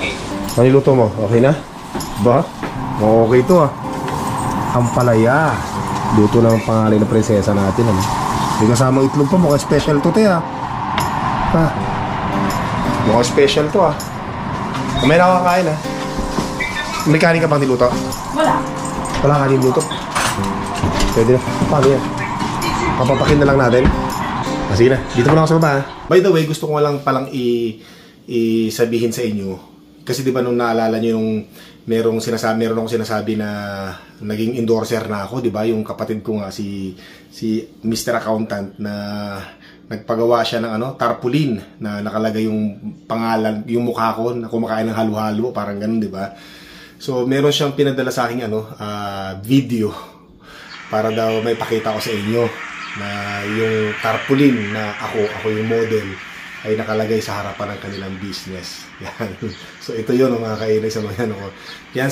Ano niluto mo? Okay na? Ba? Okay to ah. Ampalaya. Luto ng pangalan ng prinsesa natin, ano? May kasamang itlog pa, mukhang special to, te ah. Ha? Mukhang special to ah. May nakakain ah. May kanin ka bang niluto? Wala. Wala kanin niluto? Pwede na. Paano yan? Papapakin na lang natin. Ah, sige na. Dito mo na ako sa baba ha. By the way, gusto ko lang palang isabihin sa inyo. Kasi di ba nung naalala nyo yung meron akong sinasabi na naging endorser na ako, di ba? Yung kapatid ko nga si Mr. Accountant na nagpagawa siya ng tarpaulin na nakalagay yung pangalan, yung mukha ko na kumakain ng halo-halo, parang ganun, di ba? So meron siyang pinadala sa akin video para daw may pakita ko sa inyo na yung tarpaulin na ako yung model ay nakalagay sa harapan ng kanilang business. Yan. So ito yun mga kainay sa mga ko. Yan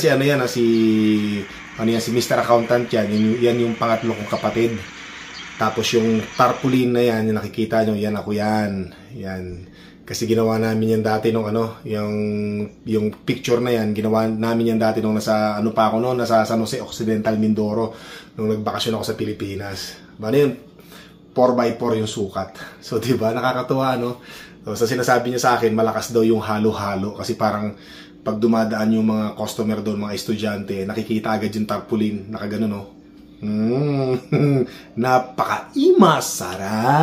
si Mr. Accountant yan. Yan yung pangatlo kong kapatid. Tapos yung tarpaulin na yan, yung nakikita nyo, yan ako yan. Yan. Kasi ginawa namin yan dati nung yung picture na yan, ginawa namin yan dati nung nasa nasa San Jose Occidental, Mindoro, nung nagbakasyon ako sa Pilipinas. Ano yun? 4x4 yung sukat. So, diba? Nakakatuwa, no? So, sinasabi niya sa akin, malakas daw yung halo-halo. Kasi parang, pag dumadaan yung mga customer doon, mga estudyante, nakikita agad yung tarpaulin. Nakagano, no? Napaka-imasara!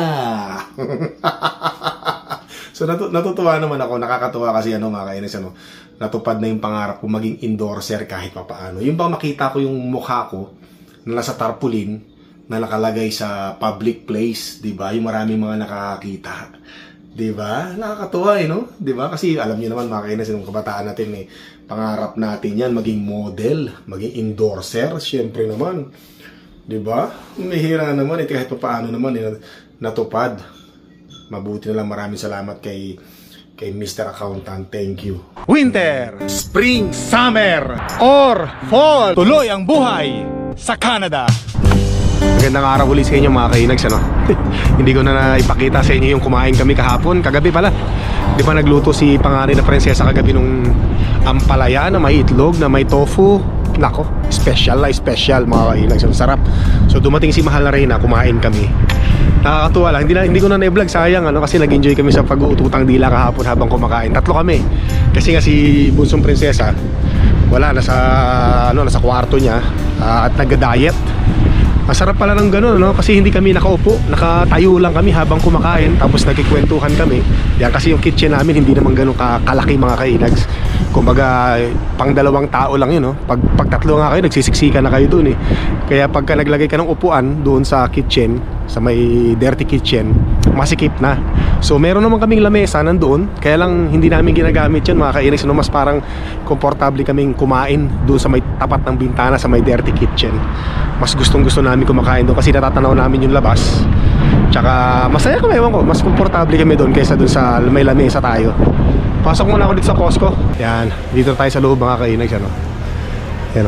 So, natutuwa naman ako. Nakakatuwa kasi, mga kainis, natupad na yung pangarap ko maging endorser kahit papaano. Yung bang makita ko yung mukha ko na nasa tarpaulin, na nakalagay sa public place, 'di ba? Yung maraming mga nakakita. 'Di ba? Nakakatuwa no? 'Di ba? Kasi alam niyo naman mga kainis ng kabataan natin pangarap natin 'yan maging model, maging endorser, syempre naman. 'Di ba? Mahirap naman kahit paano naman natupad. Mabuti na lang, maraming salamat kay Mr. Accountant. Thank you. Winter, spring, summer, or fall. Tuloy ang buhay sa Canada. Magandang araw ulit sa inyo mga kainags, Hindi ko na ipakita sa inyo yung kumain kami kahapon. Kagabi pala, di ba nagluto si panganay na prinsesa kagabi nung ampalaya na may itlog, na may tofu. Nako, special mga kainags. Sarap. So dumating si Mahal na Reyna, kumain kami. Nakakatuwa lang, hindi ko na na-vlog, sayang kasi nag-enjoy kami sa pag-uututang dila kahapon habang kumakain. Tatlo kami. Kasi nga si bunsong prinsesa, wala, nasa kwarto niya at nag-diet. Masarap pala ng gano'n, kasi hindi kami nakaupo, nakatayo lang kami habang kumakain, tapos nagkikwentuhan kami. Yan kasi yung kitchen namin hindi naman gano'n kalaki mga kainags. Kumbaga pang dalawang tao lang yun, Pag tatlo nga kayo, nagsisiksikan na kayo dun Kaya pagka naglagay ka ng upuan doon sa kitchen, sa may dirty kitchen, masikip na. So meron naman kaming lamesa nandoon, kaya lang hindi namin ginagamit yan mga kainags. Mas parang komportable kaming kumain doon sa may tapat ng bintana sa may dirty kitchen. Mas gustong-gusto namin kumakain doon kasi natatanaw namin yung labas. Tsaka masaya kami, ewan ko, mas komportable kami doon kaysa doon sa may lamesa tayo. Pasok muna ako dito sa Costco. Yan, dito tayo sa loob mga kainags, Yan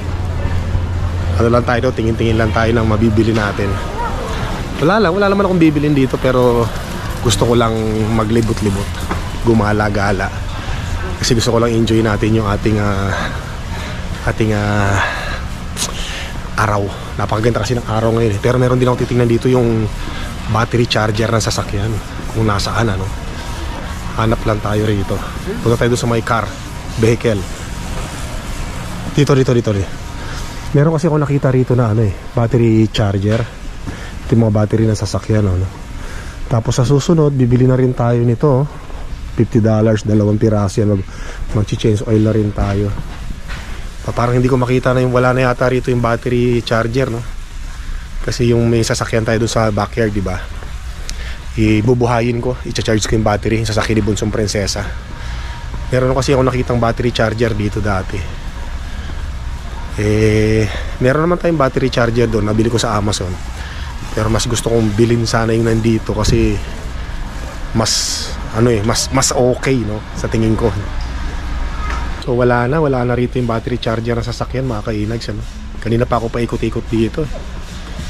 lang tayo, tingin-tingin lang tayo ng mabibili natin. Wala naman akong bibilin dito, pero gusto ko lang maglibot-libot, gumala-gala. Kasi gusto ko lang enjoy natin yung ating araw. Napakaganda kasi ng araw ngayon Pero meron din ako titingnan dito yung battery charger ng sasakyan, kung nasaan Hanap lang tayo rito. Punta tayo doon sa may car vehicle. Dito. Meron kasi ako nakita rito na battery charger. Ito yung mga battery ng sasakyan Tapos sa susunod bibili na rin tayo nito $50, dalawang piraso yan. Mag-change oil na rin tayo. Parang hindi ko makita na wala na yata rito yung battery charger Kasi yung may sasakyan tayo doon sa backyard, di ba? Ibubuhayin ko, i-charge ko yung battery, yung sasakyan ni bunsong prinsesa. Meron kasi ako nakitang battery charger dito dati. Meron naman tayong battery charger doon, nabili ko sa Amazon. Pero mas gusto kong bilhin sana yung nandito kasi mas okay sa tingin ko. So wala na rito yung battery charger ng sasakyan mga kainags Kanina pa ako paikot-ikot dito.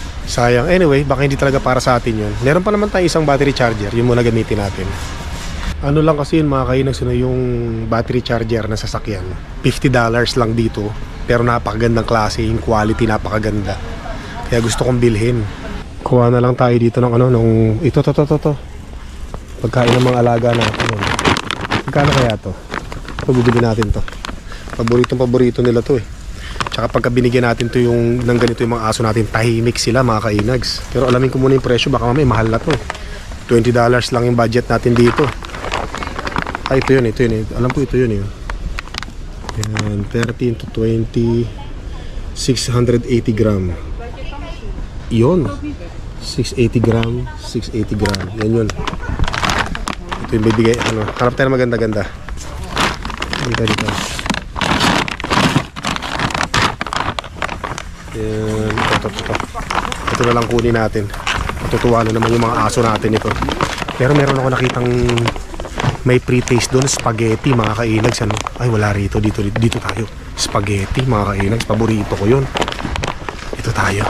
Sayang. Anyway, baka hindi talaga para sa atin yun. Meron pa naman tayo isang battery charger, yun muna gamitin natin. Ano lang kasi yun mga kainags, yung battery charger na sasakyan, $50 lang dito. Pero napakagandang klase, yung quality napakaganda. Kaya gusto kong bilhin. Kuha na lang tayo dito ng nung ito. Pagkain ng mga alaga natin. Magkano kaya to? Ito, bibili natin to. Paborito nila to eh. Tsaka pagka binigyan natin to yung ng ganito yung mga aso natin, tahimik sila mga kainags. Pero alamin ko muna yung presyo, baka mamaya mahal na to. $20 lang yung budget natin dito. Ay, ito yun. Alam ko ito yun. Yan, 13 to 20, 680 gram. Yun, 680 gram. Yan yun. Ito yung bibigay, hanap tayo na maganda-ganda. Dito. Yan, ito. Ito na lang kunin natin. Matutuwa na naman yung mga aso natin ito. Pero meron ako nakitang may pre-taste doon, spaghetti mga kainags. Ay, wala rito. Dito tayo. Spaghetti mga kainags. Paborito ko yun. Ito tayo.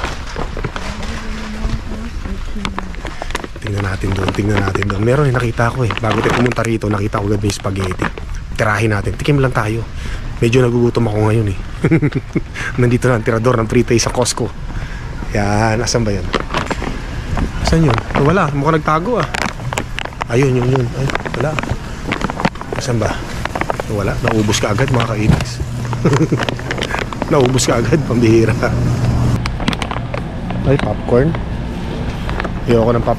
Tingnan natin doon. Meron nakita ko eh. Bago tayo pumunta rito, nakita ko gabi yung spaghetti. Tirahin natin. Tikim lang tayo. Medyo nagugutom ako ngayon eh. Nandito na ang tirador ng pre-taste sa Costco. Yan. Asan ba yan? Asan yun? Wala. Mukhang nagtago ah. Ayun. Ay, wala. Asan ba? Wala. Naubos ka agad mga kainags. Naubos ka agad. Pambihira. Ay, popcorn. Ayoko ng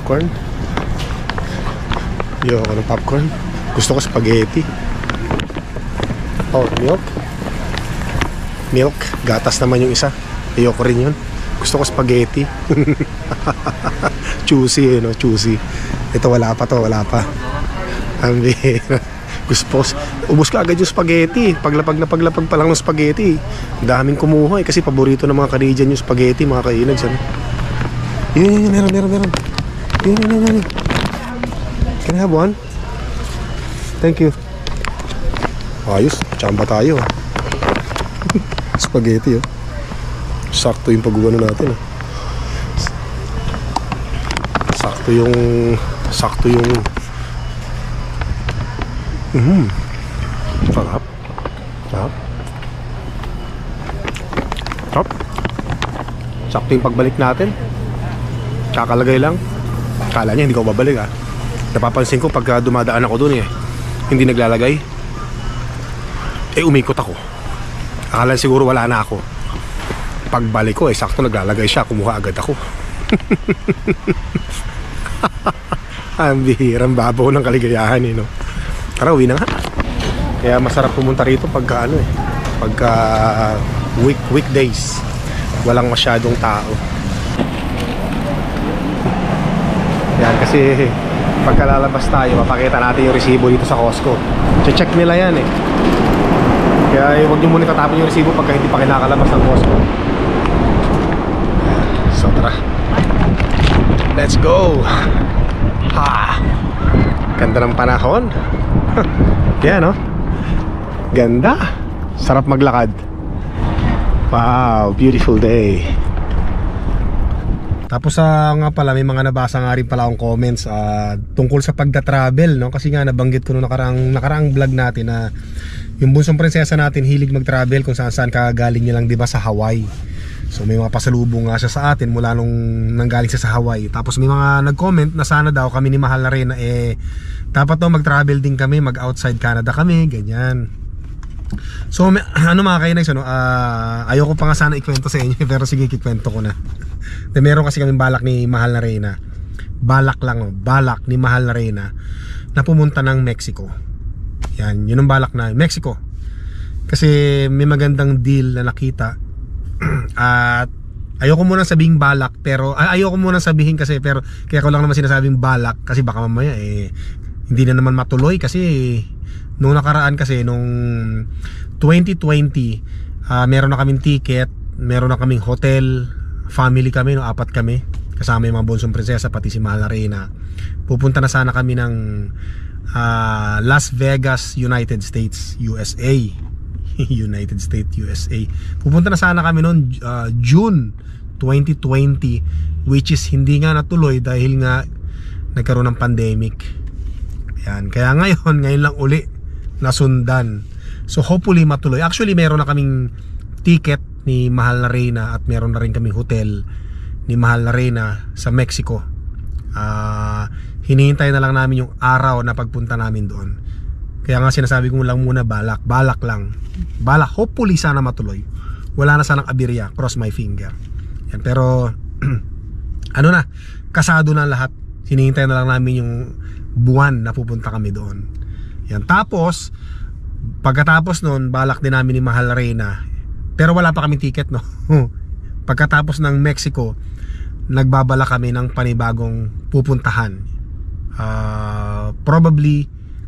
popcorn. Gusto ko spaghetti. Oh, milk. Gatas naman yung isa. Ayoko rin yun. Gusto ko spaghetti. Choosy, choosy. Ito wala pa. Ang bihira. Ubus ka agad yung spaghetti. Paglapag pa lang ng spaghetti. Daming kumuha kasi paborito ng mga Canadian yung spaghetti mga kainags. Yun, meron. Yun. Can I have one? Thank you. Ayos, tsamba tayo. Spaghetti sakto yung pag-uwano natin. Sakto yung sarap. Sakto yung pagbalik natin. Kakalagay lang. Kala niya hindi ko babalik Napapansin ko pagka dumadaan ako dun hindi naglalagay. Umikot ako. Akala siguro wala na ako. Pagbalik ko sakto naglalagay siya. Kumuha agad ako. Ang bihirang babaw ng kaligayahan Tara, uwi na nga. Kaya masarap pumunta rito pagka pagka weekdays. Walang masyadong tao. Yan kasi pagkalalabas tayo, mapakita natin yung resibo dito sa Costco. Check nila yan Kaya huwag nyo muna tatapon yung resibo pagka hindi pa kinakalabas ng Costco. So tara, let's go. Ganda ng panahon. Yan ganda. Sarap maglakad. Wow, beautiful day. Tapos nga pala may mga nabasa nga rin pala akong comments tungkol sa pagda-travel kasi nga nabanggit ko nung nakaraang vlog natin na yung bunsong prinsesa natin hilig mag-travel kung saan kagaling niya lang 'di ba sa Hawaii. So may mga pasalubong nga siya sa atin mula nung nanggaling siya sa Hawaii. Tapos may mga nag-comment na sana daw kami ni Mahal na Reyna dapat daw mag-travel din kami, mag-outside Canada kami, ganyan. So mga kainags ayoko pa nga sana ikwento sa inyo pero sige ikwento ko na. Meron kasi kaming balak ni Mahal na Reyna. Balak ni Mahal na Reyna na pumunta ng Mexico. Yan, yun ang balak na Mexico. Kasi may magandang deal na nakita. At ayoko muna sabihing balak pero ayoko muna sabihin kasi pero kaya ko lang naman sinasabing balak kasi baka mamaya hindi na naman matuloy kasi nung nakaraan kasi nung 2020 meron na kaming ticket, meron na kaming hotel, family kami, 4 kami kasama yung mga bunsong prinsesa pati si Mahal na Reyna. Pupunta na sana kami ng Las Vegas, United States, USA. United States, USA. Pupunta na sana kami noon June 2020 which is hindi nga natuloy dahil nga nagkaroon ng pandemic. Yan. Kaya ngayon lang uli nasundan. So hopefully matuloy. Actually meron na kaming ticket ni Mahal na Reyna at meron na rin kaming hotel ni Mahal na Reyna sa Mexico. Hinihintay na lang namin yung araw na pagpunta namin doon. Kaya nga sinasabi ko lang muna balak lang. Balak, hopefully sana matuloy. Wala na sanang abirya, cross my finger. Yan, pero ano na, kasado na lahat. Hinihintay na lang namin yung buwan na pupunta kami doon. Yan, tapos pagkatapos noon, balak din namin ni Mahal Reyna. Pero wala pa kaming ticket, no. Pagkatapos ng Mexico, nagbabala kami ng panibagong pupuntahan. Probably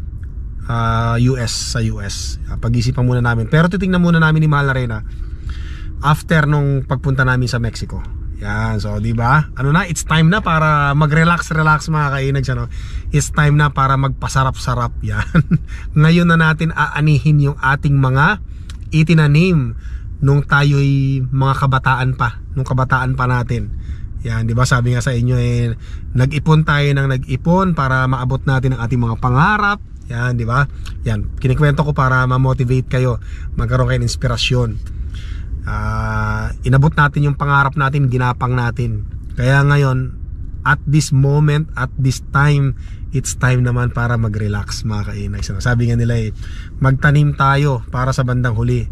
US, sa US. Pag-isipan muna namin. Pero titingnan muna namin ni Mahal Reyna after nung pagpunta namin sa Mexico. Yan, so di ba? Ano na, it's time na para mag-relax mga kainags, ano? It's time na para magpasarap-sarap. Yan. Ngayon na natin aanihin yung ating mga itinanim nung tayo'y mga kabataan pa, nung kabataan pa natin. Yan, di ba? Sabi nga sa inyo nag-ipon tayo ng nag-ipon para maabot natin ang ating mga pangarap. Yan, di ba? Yan, kinikwento ko para ma-motivate kayo, magkaroon kayo ng inspirasyon. Inabot natin yung pangarap natin, ginapang natin. Kaya ngayon, at this moment, at this time, it's time naman para mag-relax mga kainay. Sabi nga nila magtanim tayo para sa bandang huli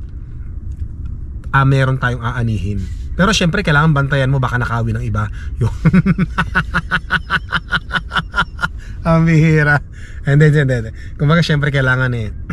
meron tayong aanihin. Pero syempre kailangan bantayan mo, baka nakawin ng iba. Yung ang bihira. Hindi. Kumbaga syempre kailangan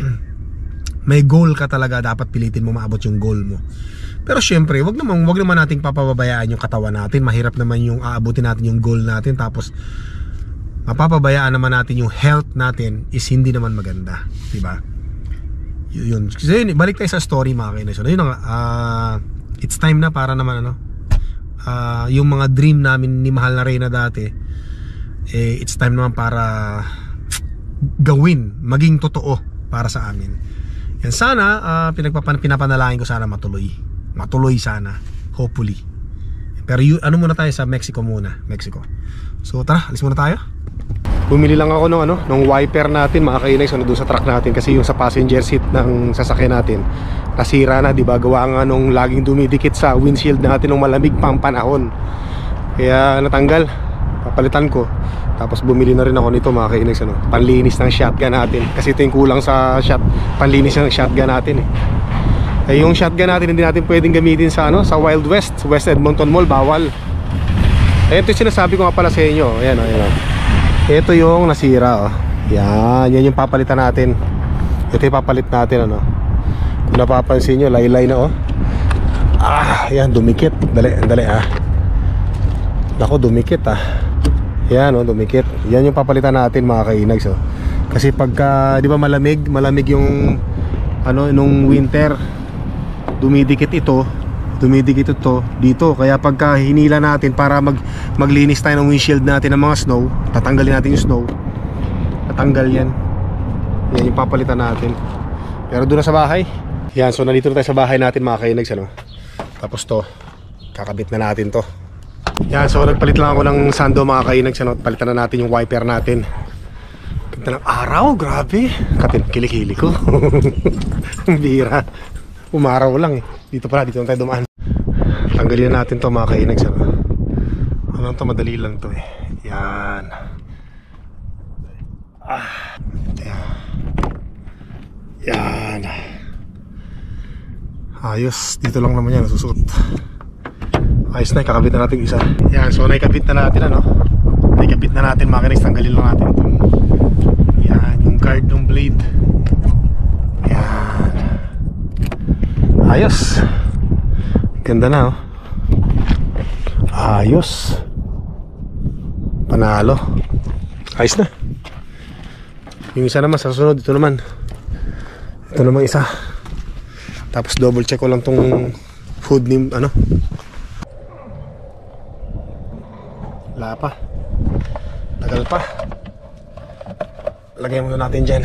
may goal ka talaga, dapat pilitin mo maabot yung goal mo. Pero syempre, wag naman nating papababayaan yung katawan natin. Mahirap naman yung aabutin natin yung goal natin tapos mapapabayaan naman natin yung health natin, is hindi naman maganda, 'di ba? Yun. Kasi balik tayo sa story mga kainis. Yun nga, it's time na para naman yung mga dream namin ni Mahal na Reyna dati, it's time naman para gawin, maging totoo para sa amin. Yan, sana pinapanalangin ko sana matuloy sana, hopefully. Pero ano muna tayo sa Mexico muna, Mexico. So tara, alis muna tayo. Bumili lang ako ng wiper natin mga kainay, doon sa truck natin, kasi yung sa passenger seat ng sasakyan natin nasira na, di ba? Gawa nga nung laging dumidikit sa windshield natin ng malamig pang panahon. Kaya natanggal, papalitan ko. Tapos bumili na rin ako nito mga kainay, panlinis ng shotgun natin, kasi ito yung kulang sa panlinis ng shotgun natin yung shotgun natin hindi natin pwedeng gamitin sa sa Wild West, West Edmonton Mall, bawal. Ito yung sinasabi ko nga pala sa inyo. Ayan. Ito yung nasira yan yung papalitan natin. Ito yung papalit natin Kung napapansin nyo, laylay na yan, dumikit. Dali Nako, dumikit yan dumikit. Yan yung papalitan natin mga kainags Kasi pagka, di ba malamig yung nung winter, dumidikit ito dito. Kaya pagka hinila natin para maglinis tayo ng windshield natin ng mga snow, tatanggalin natin yung snow, tatanggal yan yung papalitan natin. Pero doon na sa bahay yan, so nandito na tayo sa bahay natin mga kainags Tapos to, kakabit na natin to yan. So nagpalit lang ako ng sando mga kainags Palitan na natin yung wiper natin. Ganda ng araw, grabe. Kilikili ko. Ang bihira, umaraw lang dito na tayo dumaan. Tanggalin natin to mga kainags to, madali lang to yan. Yan. Ayos, dito lang naman yan nasusuot. Ayos na, kakabit na natin isa. Yan, so naikabit na natin naikabit na natin mga kainags. Tanggalin lang natin itong yung guard ng blade. Yan. Ayos. Ganda na ayos. Panalo. Ayos na. Yung isa naman sa susunod, ito naman isa. Tapos double check ko lang tong food ni wala pa, tagal pa. Lagay muna natin dyan.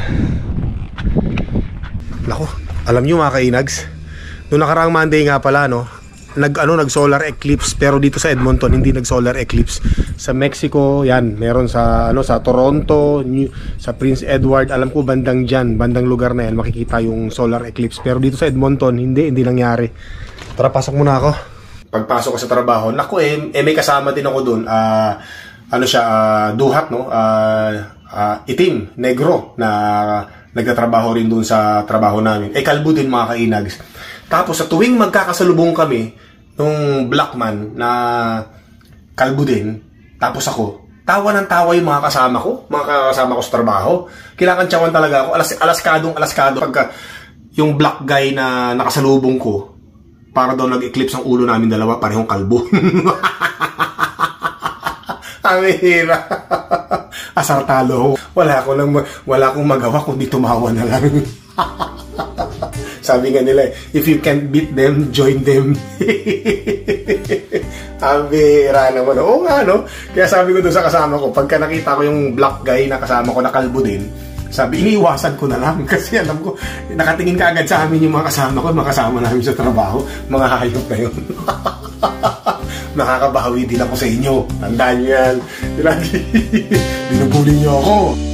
Lako, alam nyo mga kainags, noong nakaraang Monday nga pala nag solar eclipse, pero dito sa Edmonton hindi nag solar eclipse. Sa Mexico, yan, meron sa sa Toronto, sa Prince Edward, alam ko bandang diyan, bandang lugar na yan makikita yung solar eclipse. Pero dito sa Edmonton, hindi nangyari. Tara, pasok muna ako. Pagpasok ko sa trabaho, naku may kasama din ako doon. Duhat, no? Itim, negro na nagtatrabaho rin doon sa trabaho namin. Kalbo din, mga kainags. Tapos sa tuwing magkakasalubong kami nung black man na kalbo din, tapos ako, tawa ng tawa yung mga kasama ko sa trabaho. Kailangan tiyawan talaga ako, alaskado pagka yung black guy na nakasalubong ko, para daw nag-eclipse ang ulo namin dalawa, parehong kalbo. Amira. Asar talo. Wala akong magawa kundi tumawa na lang. Sabi nga nila, if you can't beat them, join them. Amira naman. Oo nga, no? Kaya sabi ko doon sa kasama ko, pagka nakita ko yung black guy na kasama ko na kalbo din, sabi, iniiwasan ko na lang. Kasi alam ko, nakatingin ka agad sa amin yung mga kasama ko, mga kasama namin sa trabaho, mga hayop na yun. Nakakabawi din ako sa inyo. Tandaan nyo yan. Binubuli nyo ako.